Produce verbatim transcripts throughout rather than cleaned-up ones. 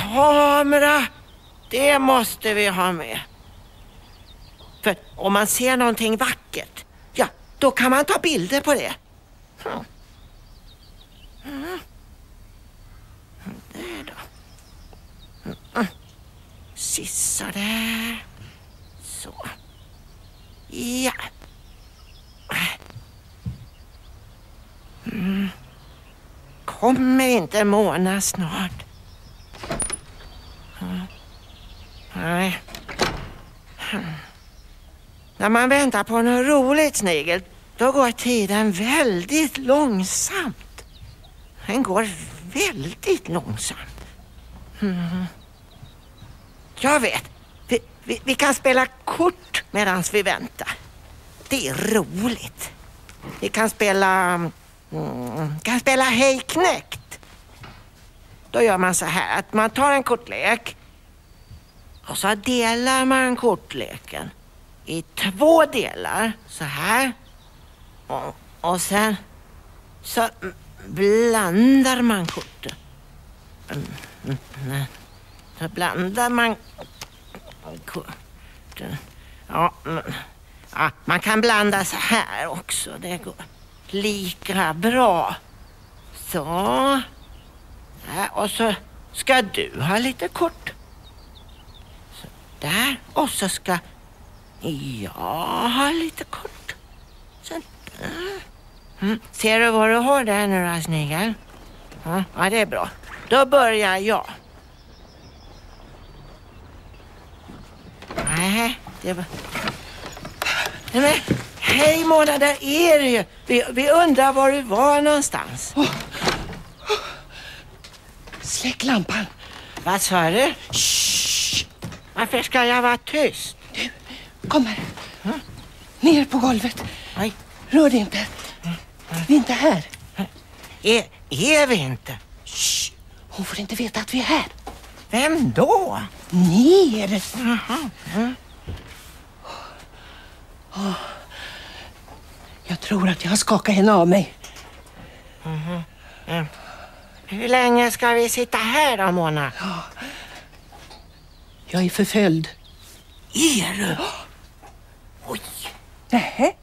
kamera, det måste vi ha med. För om man ser någonting vackert, ja, då kan man ta bilder på det. Mm. Mm. Där då. Mm. Sissa där. Så. Ja. Mm. Kommer inte Mona snart? Mm. Nej. Mm. När man väntar på något roligt snigel, då går tiden väldigt långsamt. Den går väldigt långsamt. Mm. Jag vet. Vi, vi, vi kan spela kort medan vi väntar. Det är roligt. Vi kan spela... Mm, kan spela Hej knäckt. Då gör man så här att man tar en kortlek och så delar man kortleken i två delar så här och, och sen så blandar man korten. Mm, så blandar man korten. Ja, ja, man kan blanda så här också. Det går lika bra. Så. Ja, och så ska du ha lite kort. Så där. Och så ska jag ha lite kort. Så där. Mm. Ser du vad du har där nu då, snigel? Ja, ja, det är bra. Då börjar jag. Nej, det var... Nej, men, hej Mona, där är du ju. Vi, vi undrar var du var någonstans. Oh. Oh. Släck lampan. Vad sa du? Shh. Varför ska jag vara tyst? Du, kom här. Mm. Ner på golvet. Oj. Rör dig inte. Vi är inte här. Är, är vi inte? Shh. Hon får inte veta att vi är här. Vem då? Ner. Jaha. Mm. Oh. Jag tror att jag har skakat henne av mig. Mm-hmm. Mm. Hur länge ska vi sitta här då, Mona? Ja. Jag är förföljd. Är du? Oh. Oj. Nej.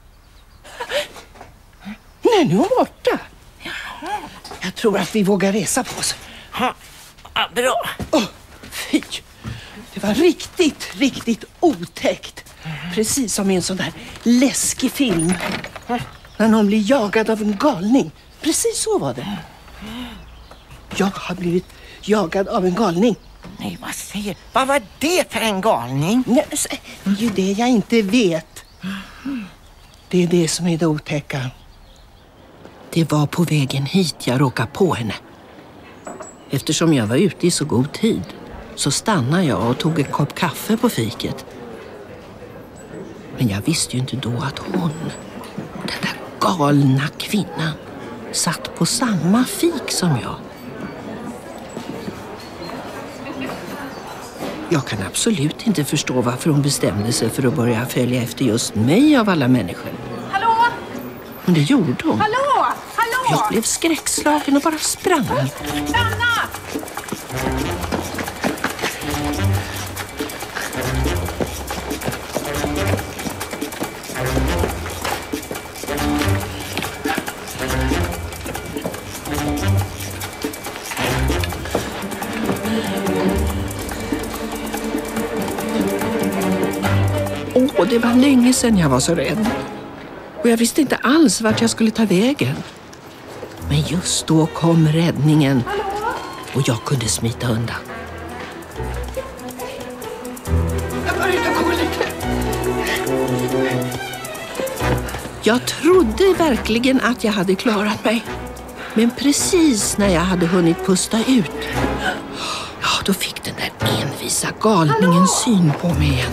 Nej, nu är hon borta. Jaha. Jag tror att vi vågar resa på oss. Ha. Ja, bra. Oh, fy. Det var riktigt, riktigt otäckt. Mm. Precis som i en sån där läskig film. Mm. När någon blir jagad av en galning. Precis så var det. Mm. Jag har blivit jagad av en galning. Nej, vad säger du? Vad var det för en galning? Nej, det är ju det jag inte vet. Mm. Det är det som är det otäcka. Det var på vägen hit jag råkade på henne. Eftersom jag var ute i så god tid så stannade jag och tog en kopp kaffe på fiket. Men jag visste ju inte då att hon, den där galna kvinnan, satt på samma fik som jag. Jag kan absolut inte förstå varför hon bestämde sig för att börja följa efter just mig av alla människor. Hallå? Men det gjorde hon. Hallå? Hallå? Jag blev skräckslagen och bara sprang. Stanna! Åh, det var länge sedan jag var så rädd. Och jag visste inte alls vart jag skulle ta vägen. Men just då kom räddningen. Och jag kunde smita undan. Jag började gå lite. Jag trodde verkligen att jag hade klarat mig. Men precis när jag hade hunnit pusta ut, ja, då fick den där envisa galningen syn på mig igen.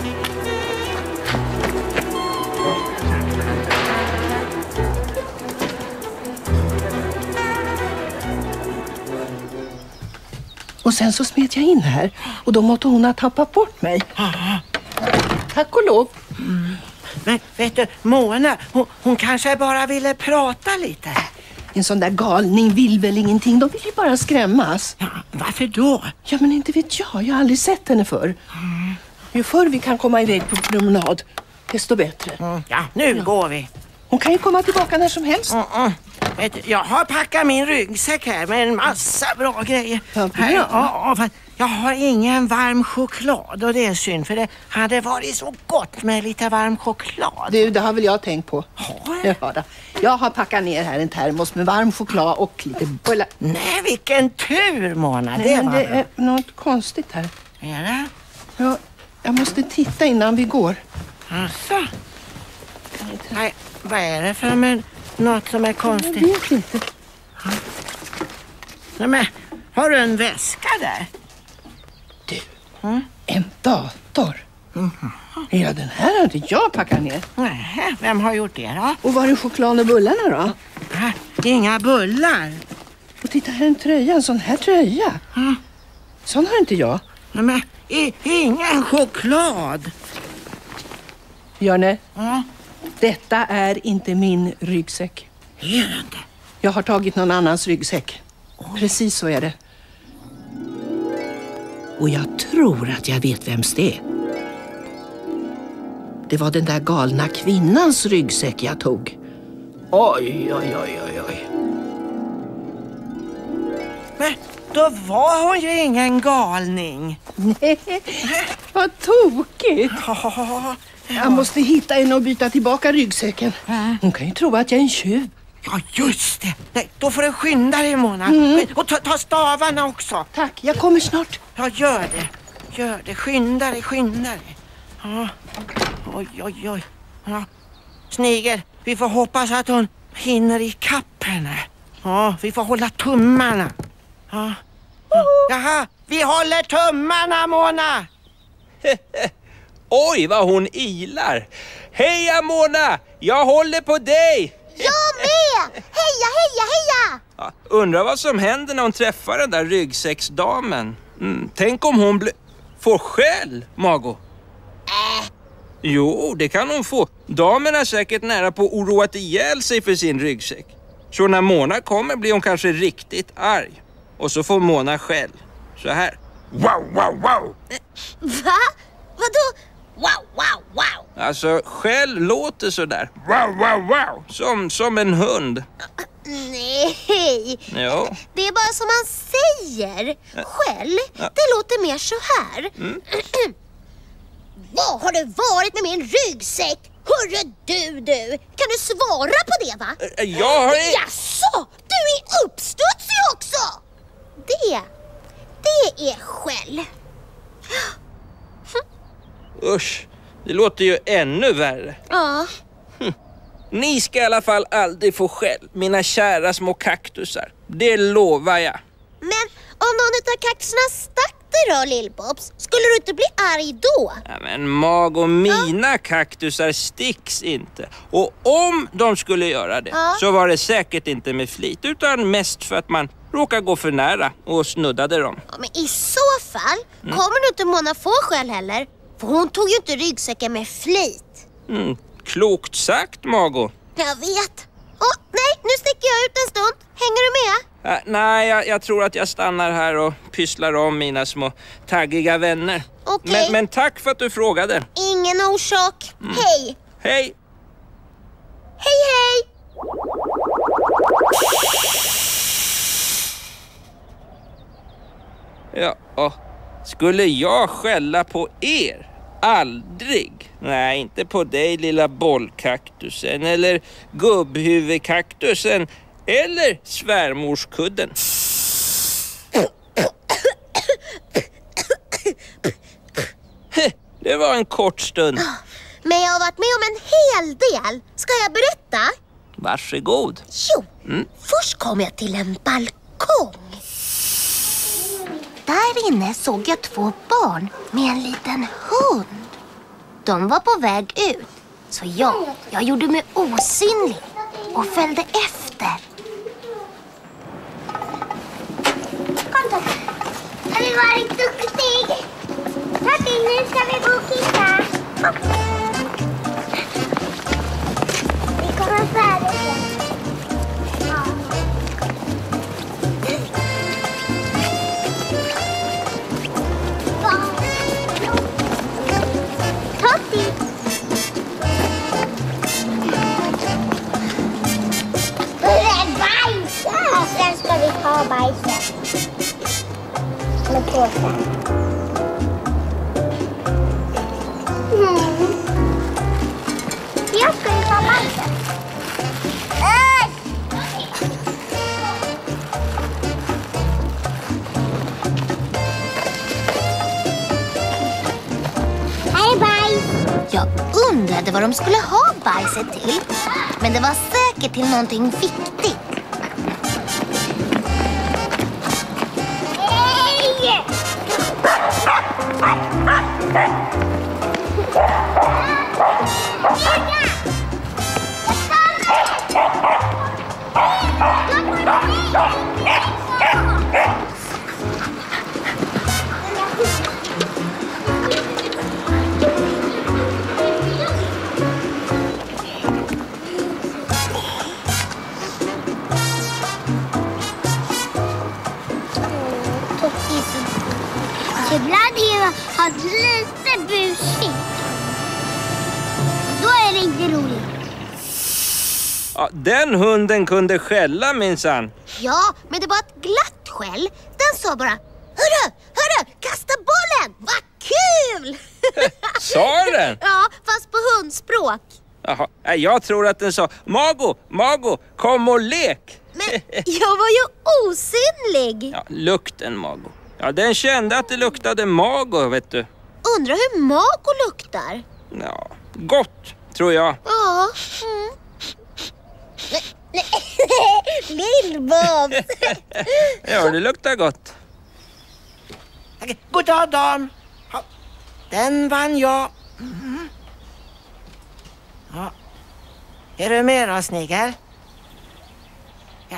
Och sen så smet jag in här och då måtte hon ha tappat bort mig. Tack och lov. Mm. Men vet du, Mona, hon, hon kanske bara ville prata lite. En sån där galning vill väl ingenting. De vill ju bara skrämmas. Ja, varför då? Ja, men inte vet jag. Jag har aldrig sett henne förr. Mm. Ju förr vi kan komma iväg på promenad, desto bättre. Mm. Ja, nu ja. går vi. Hon kan ju komma tillbaka när som helst. Mm -mm. Vet du, jag har packat min ryggsäck här med en massa bra grejer. Ja, här, ja, ja, jag har ingen varm choklad och det är synd för det hade varit så gott med lite varm choklad. Du, det har väl jag tänkt på. Ja. Ja, då. Jag har packat ner här en termos med varm choklad och lite bullar. Nej, vilken tur, Mona. Nej, det men var det bra. är något konstigt här. Är det? Ja, jag måste titta innan vi går. Alltså. Nej, vad är det för men, något som är konstigt? Jag vet inte. Ja. Nej, men, har du en väska där? Du, mm? en dator. Mm. Ja, den här har inte jag packat ner. Nej, vem har gjort det då? Och var är choklad och bullarna då? Ja, inga bullar. Och titta här, en tröja, en sån här tröja. Mm. Sån har inte jag. Nej, men i, ingen choklad. Björne, Ja. detta är inte min ryggsäck. Är det inte? Jag har tagit någon annans ryggsäck. Oj. Precis så är det. Och jag tror att jag vet vems det är. Det var den där galna kvinnans ryggsäck jag tog. Oj, oj, oj, oj, oj. Men då var hon ju ingen galning. Nej, vad tokigt. Ja, Jag måste hitta en och byta tillbaka ryggsäcken. Hon kan ju tro att jag är en tjuv. ja just det. Nej, då får du skynda dig, Mona. Mm. Och ta, ta stavarna också. Tack, jag kommer snart. Ja, gör det. Gör det. Skynda dig, skynda dig. Ja. Oj, oj, oj. Ja. Snigel, vi får hoppas att hon hinner i kapp henne. Ja, vi får hålla tummarna. Ja. Ja. Jaha, vi håller tummarna, Mona. Oj, vad hon ilar. Heja, Mona! Jag håller på dig! Jag med! Heja, heja, heja! Ja, undrar vad som händer när hon träffar den där ryggsäcksdamen. Mm, tänk om hon blir... får skäll, Mago. Äh. Jo, det kan hon få. Damen är säkert nära på att oroat ihjäl sig för sin ryggsäck. Så när Mona kommer blir hon kanske riktigt arg. Och så får Mona skäll. Så här. Wow, wow, wow! Va? Vadå? Wow, wow, wow! Alltså, skäll låter så där. Wow, wow, wow! Som, som en hund. Nej, Jo. det är bara som man säger. Skäll, Ja. det låter mer så här. Mm. Var har du varit med min ryggsäck? Hörru du, du. Kan du svara på det, va? Jag har... Jaså, du är uppstudsig också. Det, det är skäll. Usch, det låter ju ännu värre. Ja. Ni ska i alla fall aldrig få skäll, mina kära små kaktusar. Det lovar jag. Men om någon av kaktusarna stack dig då, Lill-Bobs, skulle du inte bli arg då? Ja, men Mag och mina kaktusar sticks inte. Och om de skulle göra det Ja. så var det säkert inte med flit, utan mest för att man råkar gå för nära och snuddade dem. Ja, men i så fall kommer du inte Mona få skäll heller. För hon tog ju inte ryggsäcken med flit. Mm, klokt sagt, Mago. Jag vet. Åh, nej, nu sticker jag ut en stund. Hänger du med? Äh, nej, jag, jag tror att jag stannar här och pysslar om mina små taggiga vänner. Okej. Men, men tack för att du frågade. Ingen orsak. Hej. Hej! Hej, hej. Ja, och skulle jag skälla på er? Aldrig. Nej, inte på dig, lilla bollkaktusen. Eller gubbhuvudkaktusen. Eller svärmorskudden. Det var en kort stund. Men jag har varit med om en hel del. Ska jag berätta? Varsågod. Jo, först kom jag till en balkong. Där inne såg jag två barn med en liten hund. De var på väg ut. Så jag, jag gjorde mig osynlig och följde efter. Kom då. Har vi varit duktig? Hörni, nu ska vi gå och kissa. Vi kommer färdigt. Ja. påsen. Mm. Jag ska ju ta bajset. Äh! Hej bajs! Jag undrade vad de skulle ha bajset till. Men det var säkert till någonting viktigt. Hej! Ibland är han lite busig. Då är det inte roligt. Ja, den hunden kunde skälla minsann. Ja, men det var ett glatt skäll. Den sa bara, hörru, hörru, kasta bollen, vad kul! Sa den? Ja, fast på hundspråk. Jaha, jag tror att den sa, Mago, Mago, kom och lek. Men jag var ju osynlig. Ja, lukten Mago. Ja, den kände att det luktade Mago, vet du. Undrar hur Mago luktar. Ja, gott, tror jag. Ja. Mm. Lill-Bob. Ja, det luktar gott. God dag, dam. Ja, den vann jag. Mm. Ja. Är du med då, Snigel? Ja.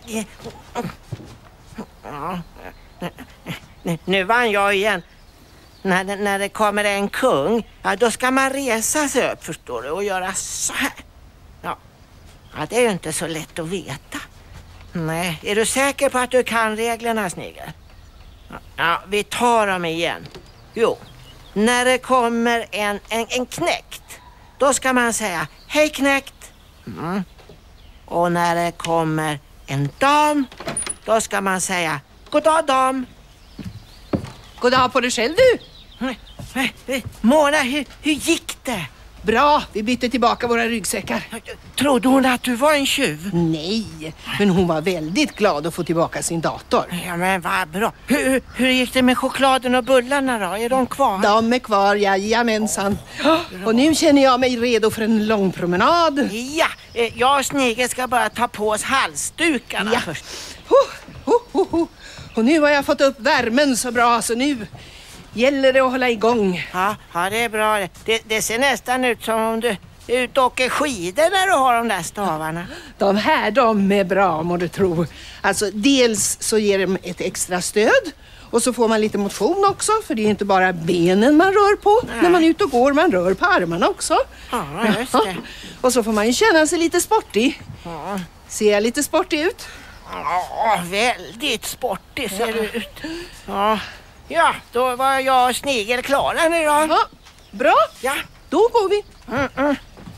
Ja. Nu vann jag igen. När det, när det kommer en kung, ja, då ska man resa sig upp, förstår du, och göra så här. Ja. Ja, det är ju inte så lätt att veta. Nej, är du säker på att du kan reglerna, Snigel? Ja, ja, vi tar dem igen. Jo, när det kommer en, en, en knäckt, då ska man säga hej knäckt. Mm. Och när det kommer en dam, då ska man säga god dag dam. God dag på dig själv du. Mona, hur, hur gick det? Bra, vi bytte tillbaka våra ryggsäckar. Trodde hon att du var en tjuv? Nej, men hon var väldigt glad att få tillbaka sin dator. Ja, men vad bra. Hur, hur gick det med chokladen och bullarna då? Är de kvar? De är kvar, jajamensan. Och nu känner jag mig redo för en lång promenad. Ja, eh, jag och Snigel ska bara ta på oss halsdukarna Ja. först. Ho, ho, ho, ho. Och nu har jag fått upp värmen så bra så nu gäller det att hålla igång. Ja, ja, det är bra. Det, det ser nästan ut som om du är ute och åker skidor när du har de där stavarna. De här, de är bra må du tro. Alltså dels så ger de ett extra stöd. Och så får man lite motion också, för det är inte bara benen man rör på. Nej. När man är ute och går, man rör på armarna också. Ja, just det. Och så får man ju känna sig lite sportig. Ja, Ser jag lite sportig ut? ja, väldigt sportig ser du ut. Ja. Ja, då var jag och Snigel klara nu då. Ja, bra. Ja. Då går vi. Mm, mm.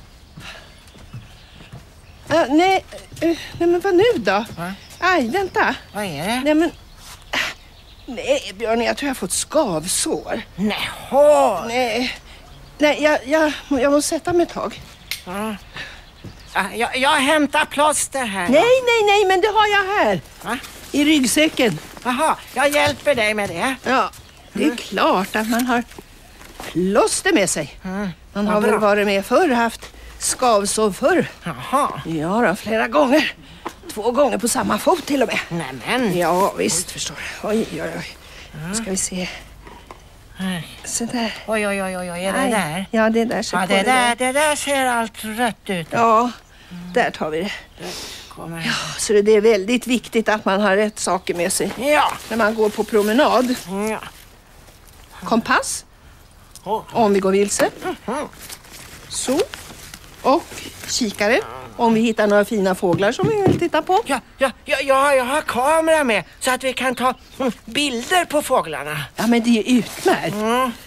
Uh, nej, uh, nej, men vad nu då? Va? Aj, vänta. Vad är det? Nej, men... Nej, Björn, jag tror jag har fått skavsår. Nej, Nej, nej jag, jag, jag måste sätta mig ett tag. ja. Ja, jag, jag hämtar plåster här. Nej, nej, nej, men det har jag här. Va? I ryggsäcken. Jaha, jag hjälper dig med det. Ja, det är klart att man har plåster med sig. Mm. Man har Vad väl bra. varit med förr, haft skavsår förr. Jaha. Ja, då, flera gånger. Två gånger på samma fot till och med. Nämen. Ja, visst förstår du. Oj, oj, oj. Nu ska vi se. Så där. Oj, oj, oj, oj, är det Aj. där? Ja, det där ser Ja, på det där, det där ser allt rött ut. Ja, där tar vi det. Kommer. Ja, så det är väldigt viktigt att man har rätt saker med sig Ja. när man går på promenad. Ja. Kompass, Oh. om vi går vilse. Mhm. Så. Och kikare, om vi hittar några fina fåglar som vi vill titta på. Ja, ja, ja, ja, jag har kamera med så att vi kan ta mm, bilder på fåglarna. Ja, men det är utmärkt. Mm.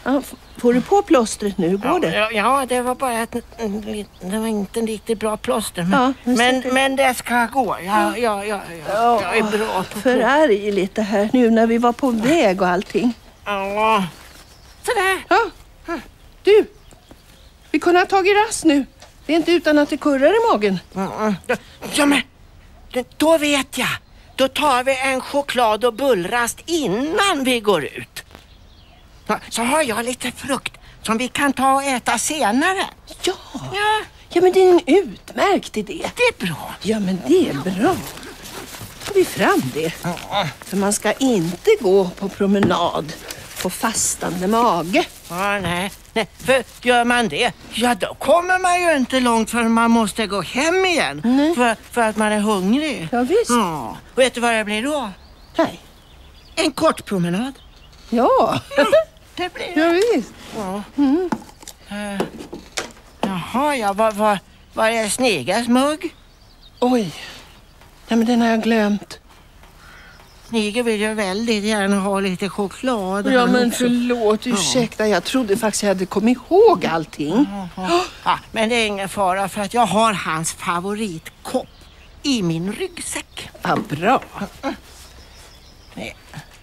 Ja, f- får du på plåstret nu? Går Ja, det? ja, ja, det var bara ett, en, det var inte en riktigt bra plåster. Men, Ja, men men, så- men det ska gå. Ja, ja, ja, ja, jag är bra på För arg det här nu när vi var på väg och allting. Ja, sådär. Ja, du. Vi kunde ha tagit rast nu. Det är inte utan att det kurrar i magen. Mm. Ja, men det- då vet jag. Då tar vi en choklad och bullrast innan vi går ut. Ja, så har jag lite frukt som vi kan ta och äta senare. Ja, Ja, ja men det är en utmärkt idé. det är bra. Ja, men det är bra. Tar vi fram det. För man ska inte gå på promenad på fastande mage. Ja, nej, nej, för gör man det, ja då kommer man ju inte långt förrän man måste gå hem igen. Nej. För, för att man är hungrig. Ja, visst. Ja. Och vet du vad det blir då? Nej. En kort promenad. Ja, Det blir det. ja visst. Ja. Eh, jaha, ja, vad, vad, vad är Snigas mugg? Oj. Ja, men den har jag glömt. Snigel vill ju väldigt gärna ha lite choklad. Ja, Han men också. förlåt, ursäkta. Jag trodde faktiskt jag hade kommit ihåg allting. Ja, men det är ingen fara för att jag har hans favoritkopp i min ryggsäck. Vad bra. Nej.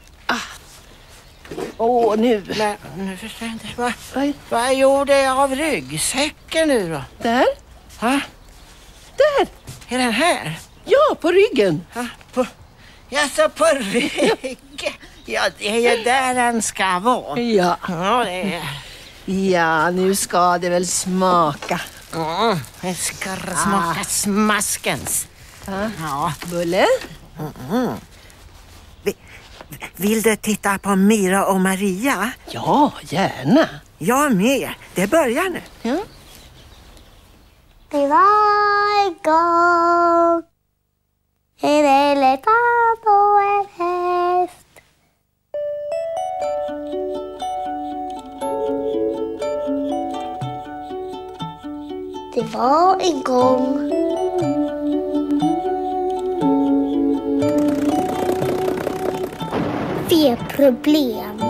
Åh, nu. Men nu förstår jag inte. Vad, Vad- vad gjorde jag av ryggsäcken nu då? Där. Ha? Där. Är den här? Ja, på ryggen. Ha? På, jaså, på ryggen? Ja, det är ju där den ska vara. Ja. Ja, det är... Ja, nu ska det väl smaka. Ja, det ska smaka smaskens. Ja. Ja. Bulle? Vill du titta på Mira och Maria? Ja, gärna. Jag med. Det börjar nu. Ja. Det var en gång en elefant och en häst. Det var en gång vi problem.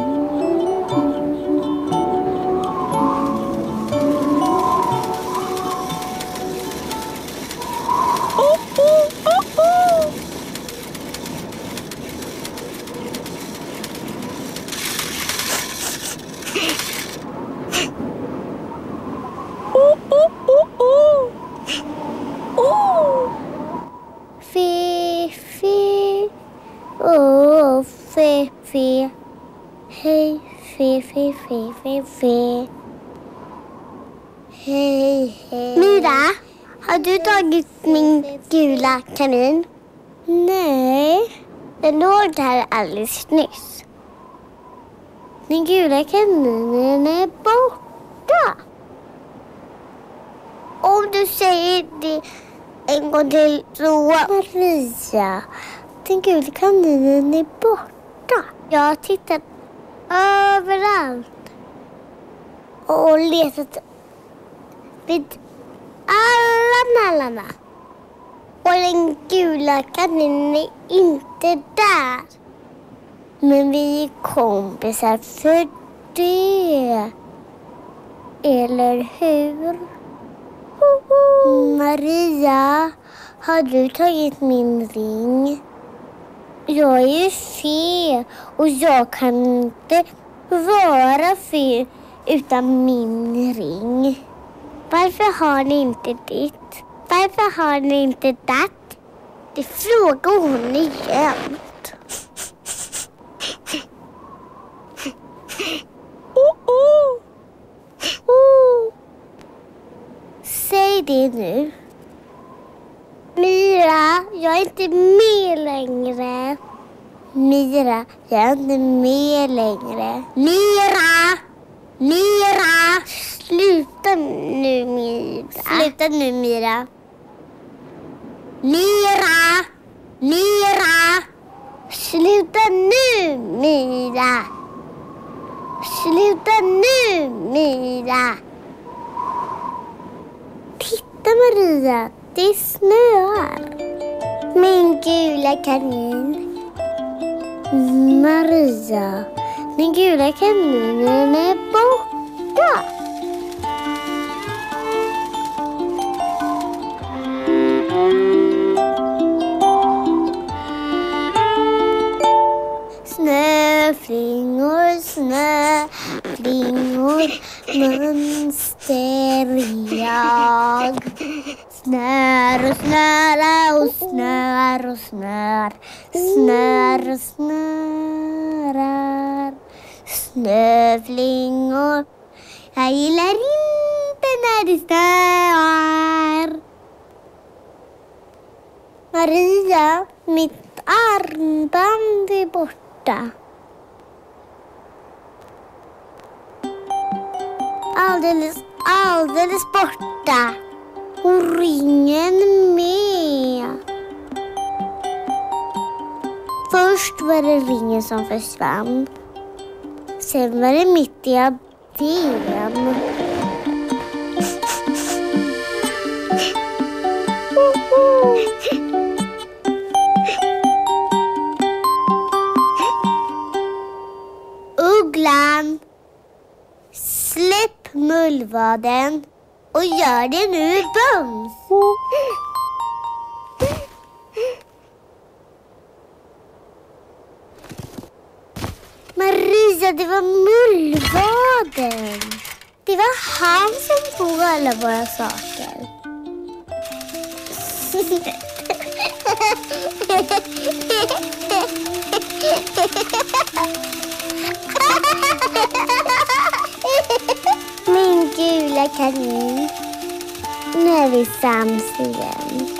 Fe, fe, oh, fe, fe. Hej, fe, fe, fe, fe, fe. Hej, hej. Mira, har du tagit min gula kanin? Nej, den låg där alldeles nyss. Den gula kaninen är borta. Om du säger det en gång till så... Maria, den gula kaninen är borta. Jag har tittat överallt och letat vid alla nallarna. Och den gula kaninen är inte där. Men vi är kompisar för det. Eller hur? Maria, har du tagit min ring? Jag är ju fe och jag kan inte vara fe utan min ring. Varför har ni inte ditt? Varför har ni inte det? Det frågar hon igen. Oh, oh. Oh. Säg det nu. Mira, jag är inte med längre. Mira, jag är inte med längre. Mira! Mira! Sluta nu, Mira. Sluta nu, Mira. Mira! Mira! Sluta nu, Mira. Sluta nu, Mira. Titta, Maria, det snöar. Min gula kanin. Maria, Den gula kaninen är borta. Snöflingor, snöflingor, mönsterjag. Snör och snöra och snör och snör. Snör och snörar. Snöflingor. Jag gillar inte när det snöar. Maria, mitt armband är borta. Alldeles, alldeles borta. Och ringen med. Först var det ringen som försvann. Sen var det mitt diadem. Ugglan, släpp mullvaden och gör det nu bums. Maria, det var mullvaden. Det var han som tog alla våra saker. Min gula kanin. Nu är vi sams igen.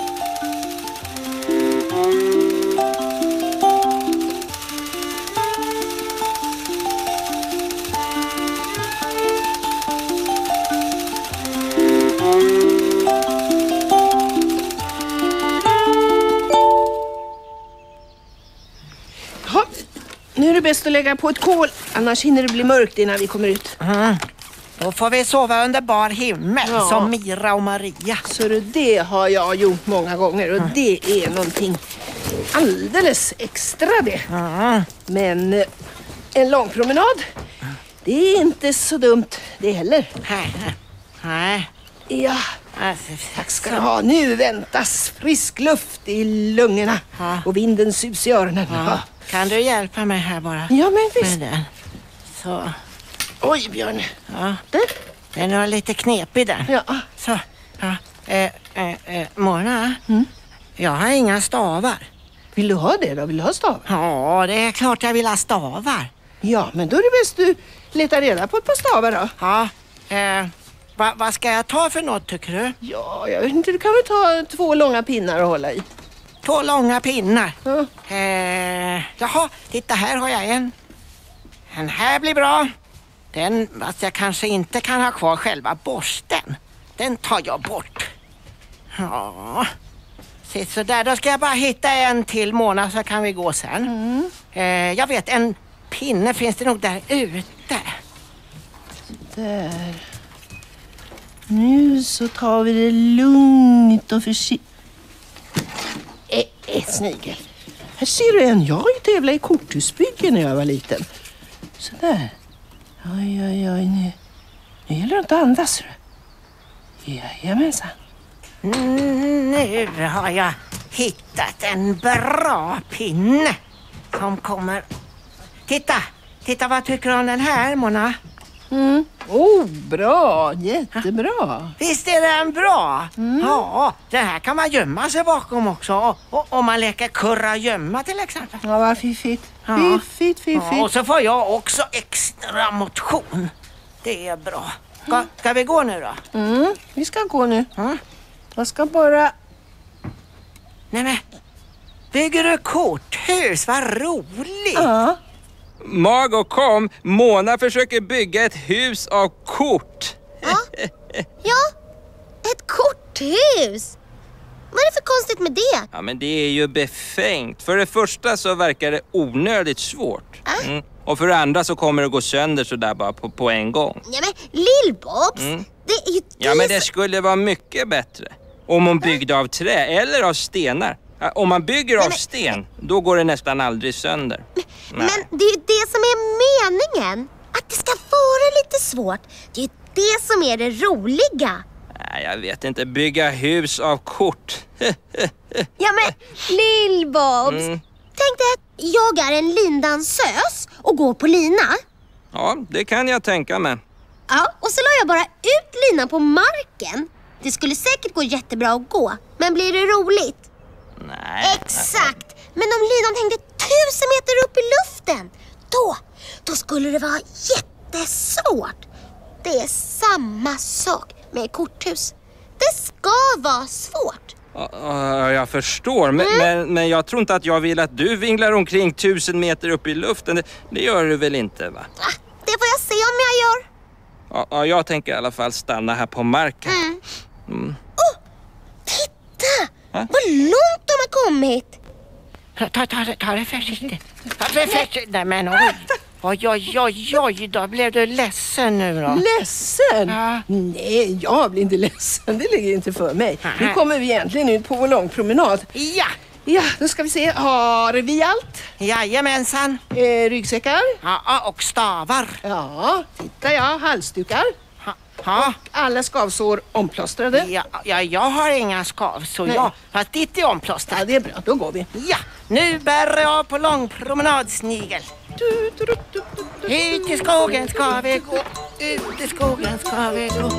Ja, nu är det bäst att lägga på ett kol, annars hinner det bli mörkt innan vi kommer ut. Mm. Då får vi sova under bar himmel, Ja. som Mira och Maria. Så det har jag gjort många gånger och det är någonting alldeles extra det. Mm. Men eh, en lång promenad, det är inte så dumt det heller. Nej. Nej. Ja, Alltså, tack ska du ha. Nu väntas frisk luft i lungorna Ja. och vinden sus i öronen. Ja. Ja, Kan du hjälpa mig här bara? ja men visst. Med den. Så. Oj, Björn. Ja. Där. Den är lite knepig den. Ja. Så. Ja. Eh, eh, eh, Mona. Mm. Jag har inga stavar. Vill du ha det då? Vill du ha stavar? Ja, det är klart jag vill ha stavar. Ja, men då är det bäst du letar reda på ett par stavar då. Ja. Eh, va, vad ska jag ta för något tycker du? Ja, jag vet inte. Du kan väl ta två långa pinnar att hålla i. Två långa pinnar. Ja. Eh, jaha, titta här har jag en. Den här blir bra. Den, fast jag kanske inte kan ha kvar själva borsten. Den tar jag bort. Ja. Se så där, då ska jag bara hitta en till Mona så kan vi gå sen. Mm. Eh, jag vet, en pinne finns det nog där ute. Där. Nu så tar vi det lugnt och försiktigt. Eh, eh, snigel. Här ser du en. Jag har ju tävlat i korthusbygge när jag var liten. Så där. Oj, oj, oj. Nu, nu gäller det inte att andas. Jajamensan. Mm, nu har jag hittat en bra pinne som kommer... Titta! Titta, vad tycker du om den här, Mona? Mm. Oh, bra. Jättebra. Visst är den bra? Mm. Ja, den här kan man gömma sig bakom också. Och, och, om man leker kurra gömma till exempel. Ja, vad fiffigt. Ja. Fiffigt, fiffigt. Ja, och så får jag också extra motion. Det är bra. Ska, ska vi gå nu då? Mm, vi ska gå nu. Mm. Jag ska bara... Nej men, bygger du korthus? Vad roligt! Ja. Mag och kom, Mona försöker bygga ett hus av kort. Ja, ett korthus. Vad är det för konstigt med det? Ja, men det är ju befängt. För det första så verkar det onödigt svårt. Mm. Och för det andra så kommer det gå sönder så där bara på, på en gång. Ja men Lill-Bobs, Mm. det är ju Ja, men det som- skulle vara mycket bättre om hon byggde av trä eller av stenar. Om man bygger av Nej, men... sten, då går det nästan aldrig sönder. Men det är ju det som är meningen. Att det ska vara lite svårt. Det är ju det som är det roliga. Nej, jag vet inte. Bygga hus av kort. Ja, men Lill-Bobs. Mm. Tänk dig att jag är en lindansös och går på lina. Ja, det kan jag tänka mig. Ja, och så la jag bara ut linan på marken. Det skulle säkert gå jättebra att gå. Men blir det roligt? Nej. Exakt. Men om linan hängde tusen meter upp i luften, då, då skulle det vara jättesvårt. Det är samma sak med korthus. Det ska vara svårt. Ja, jag förstår. Men, Mm. men, men jag tror inte att jag vill att du vinglar omkring tusen meter upp i luften. Det, det gör du väl inte, va? Ah, det får jag se om jag gör. Ja, ja, jag tänker i alla fall stanna här på marken. Mm. Mm. Oh, titta! Ha? Vad långt de har kommit. Ta, ta, ta, ta det försiktigt. Ta det försiktigt. Nej, men oj. Oj, oj, oj, oj. Då blev du ledsen nu då. Ledsen? Ja. Nej, jag blir inte ledsen. Det ligger inte för mig. Nej. Nu kommer vi egentligen ut på vår långpromenad. Ja, Ja, då ska vi se. Har vi allt? jajamensan. Eh, ryggsäckar? Ja, och stavar. Ja, titta ja. Halsdukar. Ja, ja. Alla skavsår omplåstrade. Ja, ja, jag har inga skav, så Nej. jag, fast ditt är omplåstrat. Ja, det är bra. Då går vi. Ja, nu bär jag på långpromenad, snigel. Du, du, du, du, du, du. Ut i skogen ska vi gå, ut i skogen ska vi gå.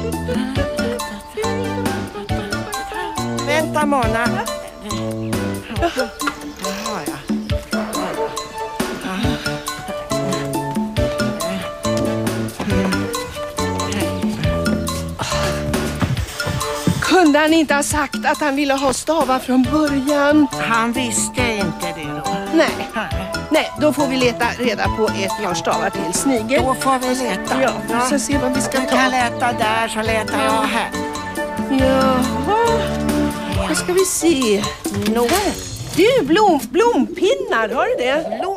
Vänta, Mona. Jaha, ja. Kunde han inte ha sagt att han ville ha stavar från början? Han visste inte det då. Nej. Nej, då får vi leta reda på ett par stavar till snigel. Då får vi leta. Ja, vi ska se vad vi ska Du ta. kan leta där, så letar jag här. Jaha, då ska vi se. Nå, Du, blom, blompinnar, har du det?